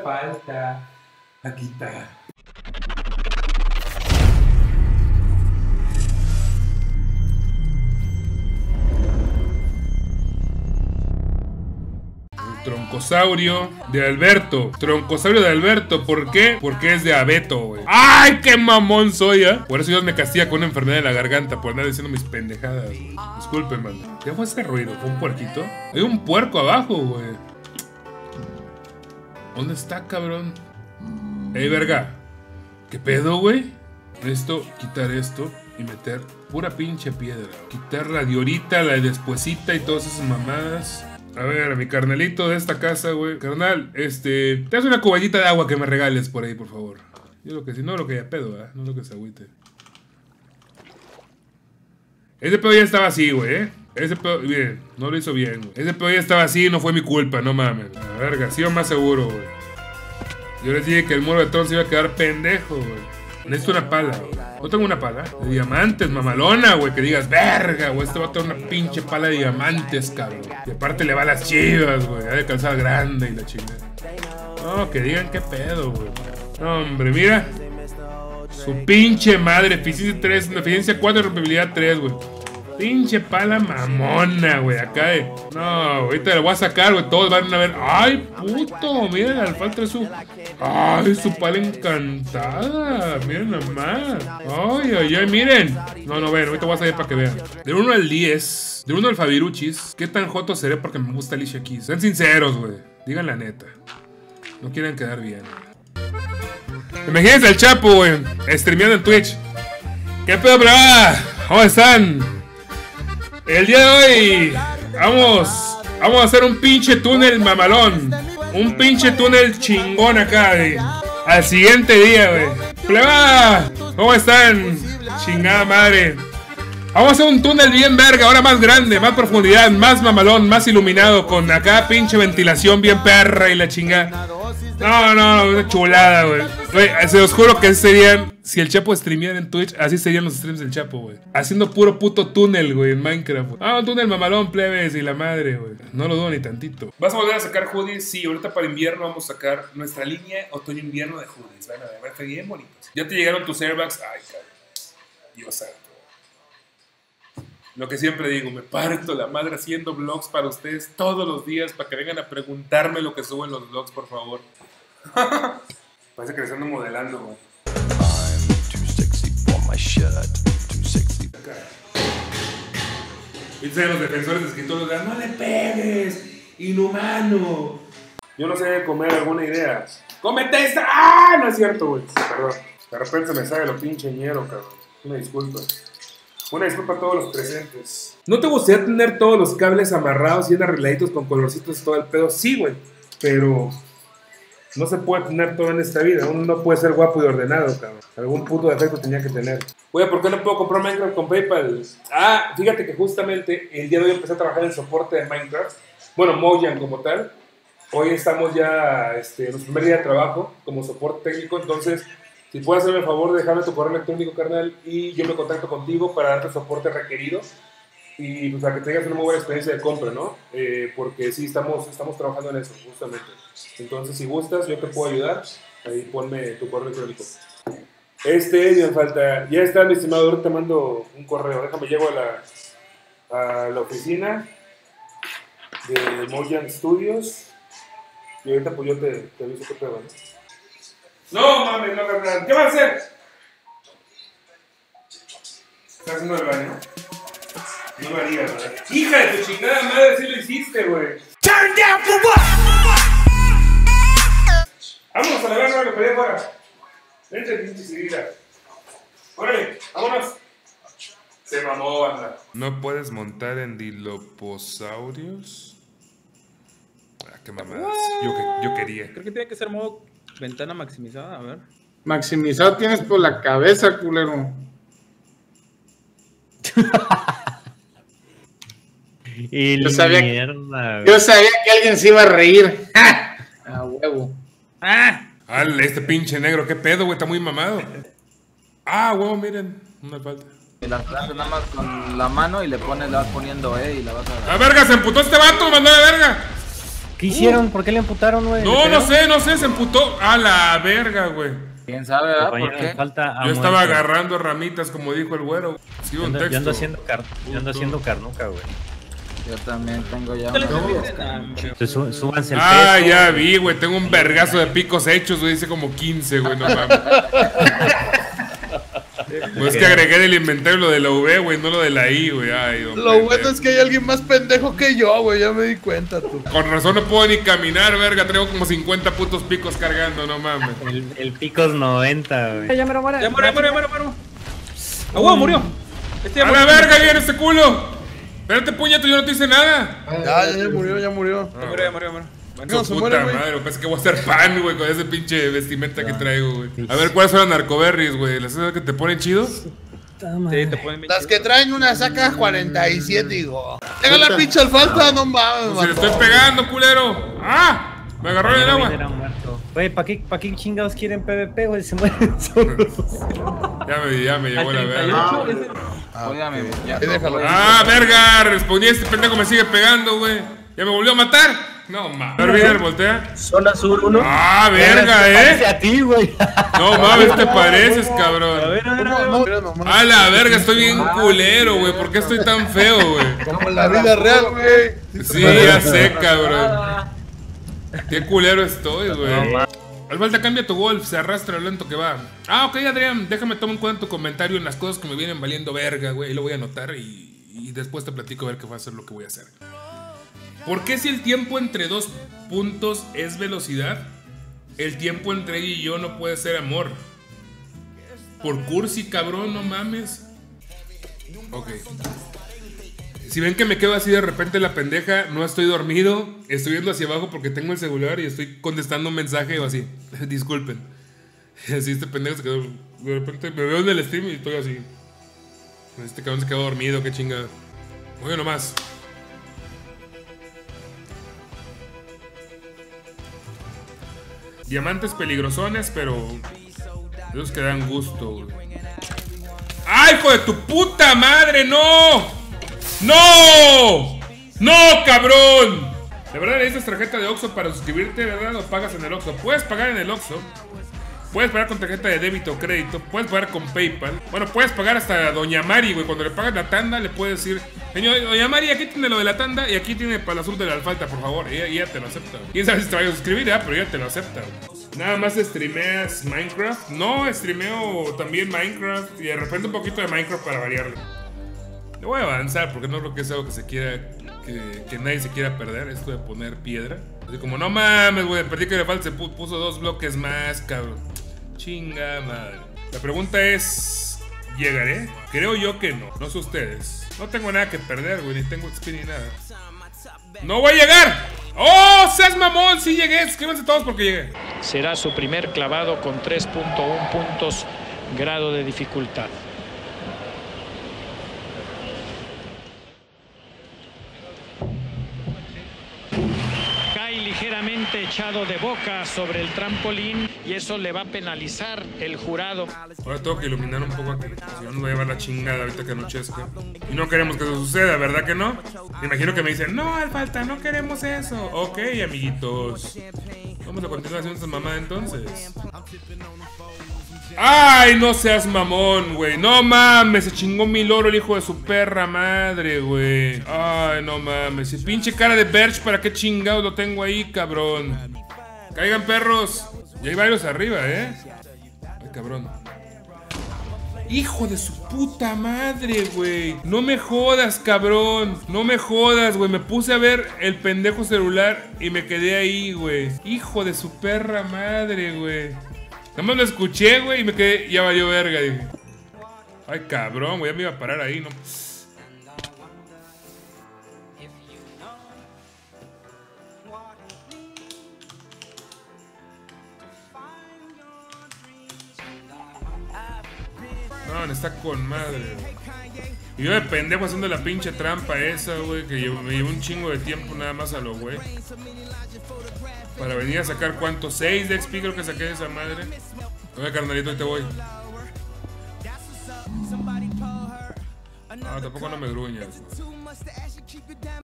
falta. Aquí está. Troncosaurio de Alberto. Troncosaurio de Alberto. ¿Por qué? Porque es de abeto, güey. ¡Ay, qué mamón soy, Por eso Dios me castiga con una enfermedad de la garganta por andar diciendo mis pendejadas. Disculpen, man. ¿Qué fue ese ruido? ¿Fue un puerquito? Hay un puerco abajo, güey. ¿Dónde está, cabrón? Ey, verga. ¿Qué pedo, güey? Esto, quitar esto y meter pura pinche piedra. Quitar la diorita, la despuesita y todas esas mamadas. A ver, a mi carnalito de esta casa, güey. Carnal, te hace una cuballita de agua que me regales por ahí, por favor. Yo lo que sí, no lo que ya pedo, no lo que se agüite. Ese pedo ya estaba así, güey, Ese pedo, bien, no lo hizo bien, güey. Ese pedo ya estaba así, no fue mi culpa, no mames. La verga, sí o más seguro, güey. Yo les dije que el muro de Tron se iba a quedar pendejo, güey. Necesito una pala, güey. No tengo una pala de diamantes, mamalona, güey. Que digas, verga, güey. Este va a tener una pinche pala de diamantes, cabrón. Y aparte le va a las chivas, güey. Ha de calzar grande y la chingada. No, que digan qué pedo, güey. No, hombre, mira. Su pinche madre. Eficiencia 3, eficiencia 4, rompibilidad 3, güey. Pinche pala mamona, güey. Acá de... No, ahorita la voy a sacar, güey. Todos van a ver. ¡Ay, puto! Miren, al falta su... ¡Ay, su pala encantada! Miren nomás. ¡Ay, ay, ay! Miren. No, no, ven. Ahorita voy a salir para que vean. De 1 al 10. De 1 al Fabiruchis. ¿Qué tan joto seré porque me gusta Alicia Keys? Sean sinceros, güey. Digan la neta. No quieren quedar bien. Imagínense al Chapo, güey. Streameando en Twitch. ¿Qué pedo, brava? ¿Cómo están? El día de hoy vamos a hacer un pinche túnel mamalón. Un pinche túnel chingón acá, güey. Al siguiente día, güey. ¡Pleba! ¿Cómo están? Chingada madre. Vamos a hacer un túnel bien verga, ahora más grande, más profundidad, más mamalón, más iluminado. Con acá pinche ventilación bien perra y la chingada. No, una chulada, güey. Se los juro que así serían. Si el Chapo streameara en Twitch, así serían los streams del Chapo, güey. Haciendo puro puto túnel, güey, en Minecraft, güey. Un túnel mamalón, plebes, y la madre, güey. No lo dudo ni tantito. ¿Vas a volver a sacar hoodies? Sí, ahorita para invierno vamos a sacar nuestra línea otoño-invierno de hoodies. Van a ver, están bien bonitos. Ya te llegaron tus airbags. Ay, cabrón. Dios santo. Lo que siempre digo, me parto la madre haciendo vlogs para ustedes todos los días para que vengan a preguntarme lo que subo en los vlogs, por favor. Parece que les ando modelando, güey. Dicen los defensores de escritores, no le pegues, inhumano. Yo no sé de comer, alguna idea. ¡Cómete esta! ¡Ah! No es cierto, güey. Perdón. De repente me sale lo pinche ñero, cabrón. Una disculpa. Una disculpa a todos los presentes. ¿No te gustaría tener todos los cables amarrados y bien arregladitos con colorcitos y todo el pedo? Sí, güey. Pero no se puede tener todo en esta vida. Uno no puede ser guapo y ordenado, cabrón. Algún punto de efecto tenía que tener. Oye, ¿por qué no puedo comprar Minecraft con PayPal? Fíjate que justamente el día de hoy empecé a trabajar en soporte de Minecraft. Bueno, Mojang como tal. Hoy estamos ya en nuestro primer día de trabajo como soporte técnico. Entonces, si puedes hacerme el favor de dejarme tu correo electrónico, carnal, y yo me contacto contigo para darte el soporte requerido. Y pues para que tengas una muy buena experiencia de compra, ¿no? Porque sí, estamos trabajando en eso, justamente. Entonces, si gustas, yo te puedo ayudar. Ahí ponme tu correo electrónico. Me falta. Ya está, mi estimado. Ahorita te mando un correo. Déjame, llego a la oficina de Mojang Studios. Y ahorita pues yo te aviso que te van. No mames, no, carnal. ¿Qué vas a hacer? ¿Estás haciendo el baño? No lo haría, ¿verdad? ¡Hija de tu chingada madre! ¡Sí lo hiciste, güey! ¡Turn down for what! ¡Vámonos a la verga, lo pedí afuera! Vente, pinche seguida. ¡Órale! ¡Vámonos! Se mamó, banda. ¿No puedes montar en diloposaurios? Qué mamadas. Yo quería. Creo que tiene que ser modo ventana maximizada, a ver. Maximizado tienes por la cabeza, culero. Yo sabía que alguien se iba a reír. A huevo. Este pinche negro, qué pedo, güey, está muy mamado. Huevo, miren, una falta. Y las haces nada más con la mano y le vas poniendo y la vas a... ¡La verga! ¡Se emputó este vato! ¡Mandó de verga! ¿Qué hicieron? ¿Por qué le amputaron, güey? No sé, se emputó. A la verga, güey. ¿Quién sabe, verdad? ¿Por qué? Yo estaba agarrando ramitas, como dijo el güero. Sí, un texto. Yo ando haciendo carnuca, güey. Yo también tengo ya Entonces, súbanse el peso. Ya güey. vi, güey. Tengo un vergazo de picos hechos, güey. Dice como 15, güey. No mames. Pues es que agregué del inventario lo de la V, güey, no lo de la I, güey. Lo bueno es que hay alguien más pendejo que yo, güey. Ya me di cuenta, tú. Con razón no puedo ni caminar, verga. Tengo como 50 putos picos cargando, no mames. El picos 90, güey. Ya muero. ¡Ah, huevo, murió! ¡A la verga viene este culo! Espérate, puñeto, yo no te hice nada. Ya murió. Ya murió. No, su puta madre, parece que voy a hacer pan, güey, con ese pinche vestimenta que traigo, güey. A ver, ¿cuáles son las narcoberries, güey? ¿Las que te ponen chidos? Sí, te ponen bien. Las que traen una saca 47, digo. Llega la pinche al falta, no mames. Pues si le estoy pegando, culero. ¡Ah! Me agarró en el agua. Güey, ¿para qué chingados quieren PvP, güey? Se mueren solos. Ya me llegó la verga. Déjalo. ¡Ah, verga! Respondí, este pendejo me sigue pegando, güey. ¿Ya me volvió a matar? No, mames. Olvídate, voltea. Zona sur 1. ¡Ah, verga, Parece a ti, güey. No mames, te pareces, cabrón. A ver. A la verga, estoy bien culero, güey. ¿Por qué estoy tan feo, güey? Como en la vida real, güey. Sí, ya sé, cabrón. Qué culero estoy, güey. Al falta cambia tu golf, se arrastra lo lento que va. Ah, ok, Adrián, déjame tomar en cuenta tu comentario en las cosas que me vienen valiendo verga, güey. Y lo voy a anotar y después te platico a ver qué va a ser lo que voy a hacer. ¿Por qué si el tiempo entre dos puntos es velocidad, el tiempo entre ella y yo no puede ser amor? Por cursi, cabrón, no mames. Ok. Si ven que me quedo así de repente la pendeja, no estoy dormido, estoy viendo hacia abajo porque tengo el celular y estoy contestando un mensaje o así. Disculpen. Así este pendejo se quedó. De repente me veo en el stream y estoy así. Este cabrón se quedó dormido, qué chingada. Oye, nomás. Diamantes peligrosones, pero esos que dan gusto, güey. ¡Ay, hijo de tu puta madre! ¡No! ¡No! ¡No, cabrón! De verdad necesitas tarjeta de Oxxo para suscribirte, ¿verdad? O pagas en el Oxxo. Puedes pagar en el Oxxo. Puedes pagar con tarjeta de débito o crédito. Puedes pagar con PayPal. Bueno, puedes pagar hasta Doña Mari, güey. Cuando le pagas la tanda, le puedes decir: señor, Doña Mari, aquí tiene lo de la tanda y aquí tiene para el sur de la alfalta, por favor. Y ella te lo acepta. Quién sabe si te vaya a suscribir, ¿eh? Pero ella te lo acepta, güey. Nada más streameas Minecraft. No, streameo también Minecraft. Y de repente un poquito de Minecraft para variarle. Le voy a avanzar porque no creo que es algo que se quiera. Que nadie se quiera perder. Esto de poner piedra. Así como, no mames, güey. Perdí que le falta. Se puso 2 bloques más, cabrón. Chinga madre. La pregunta es: ¿llegaré? Creo yo que no. No sé ustedes. No tengo nada que perder, güey. Ni tengo XP ni nada. ¡No voy a llegar! ¡Oh, seas mamón! Sí llegué. Suscríbanse todos porque llegué. Será su primer clavado con 3.1 puntos grado de dificultad. Cae ligeramente echado de boca sobre el trampolín y eso le va a penalizar el jurado. Ahora tengo que iluminar un poco aquí. Si no, me voy a llevar la chingada ahorita que anochezca. Y no queremos que eso suceda, ¿verdad que no? Me imagino que me dicen: no, Alfalta, no queremos eso. Ok, amiguitos. Vamos a continuar haciendo esta mamada entonces. ¡Ay, no seas mamón, güey! ¡No mames! Se chingó mi loro el hijo de su perra madre, güey. ¡Ay, no mames! Y pinche cara de Berch, ¿para qué chingados lo tengo ahí, cabrón? ¡Caigan, perros! Y hay varios arriba, ¿eh? ¡Ay, cabrón! ¡Hijo de su puta madre, güey! No me jodas, cabrón. No me jodas, güey. Me puse a ver el pendejo celular y me quedé ahí, güey. ¡Hijo de su perra madre, güey! Nada más lo escuché, güey, y me quedé, ya valió verga, dije. Ay, cabrón, güey, ya me iba a parar ahí, ¿no? No, está con madre, güey. Y yo de pendejo haciendo la pinche trampa esa, güey, que me llevó un chingo de tiempo nada más a lo güey. Para venir a sacar, ¿cuánto? 6 de XP creo que saqué de esa madre. Oye, carnalito, ahí te voy. No, tampoco no me gruñas, güey.